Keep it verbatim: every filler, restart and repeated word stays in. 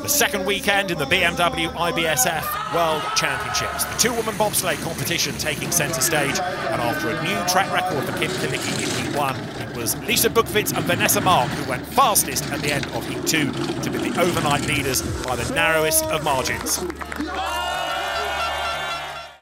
The second weekend in the B M W I B S F World Championships. The two-woman bobsleigh competition taking centre stage, and after a new track record for Kim Kalicki in Heat one, it was Lisa Bukvitz and Vanessa Mark who went fastest at the end of Heat two to be the overnight leaders by the narrowest of margins.